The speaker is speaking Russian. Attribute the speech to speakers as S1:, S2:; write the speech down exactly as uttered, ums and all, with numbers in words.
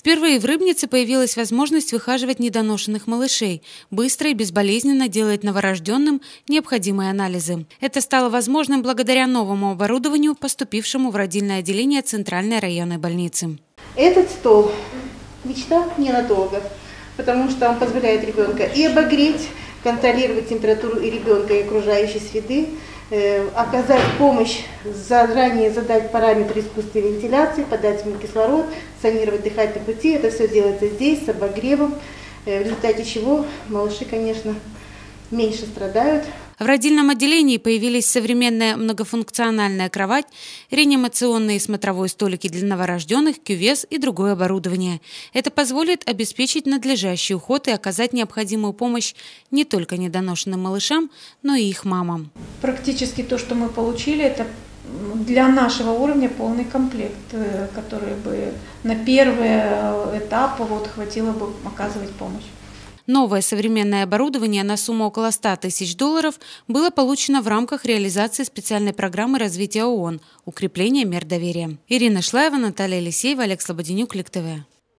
S1: Впервые в Рыбнице появилась возможность выхаживать недоношенных малышей, быстро и безболезненно делать новорожденным необходимые анализы. Это стало возможным благодаря новому оборудованию, поступившему в родильное отделение Центральной районной больницы.
S2: Этот стол – мечта неонатолога, потому что он позволяет ребенка и обогреть, контролировать температуру и ребенка, и окружающей среды, э, оказать помощь, заранее задать параметры искусственной вентиляции, подать ему кислород, санировать дыхательные пути. Это все делается здесь, с обогревом, э, в результате чего малыши, конечно, меньше страдают.
S1: В родильном отделении появились современная многофункциональная кровать, реанимационные и смотровой столики для новорожденных, кювез и другое оборудование. Это позволит обеспечить надлежащий уход и оказать необходимую помощь не только недоношенным малышам, но и их мамам.
S3: Практически то, что мы получили, это для нашего уровня полный комплект, который бы на первый этап вот хватило бы оказывать помощь.
S1: Новое современное оборудование на сумму около ста тысяч долларов было получено в рамках реализации специальной программы развития ООН «Укрепление мер доверия». Ирина Шлаева, Наталья Елисеева, Олег Слободенюк, Лик ТВ.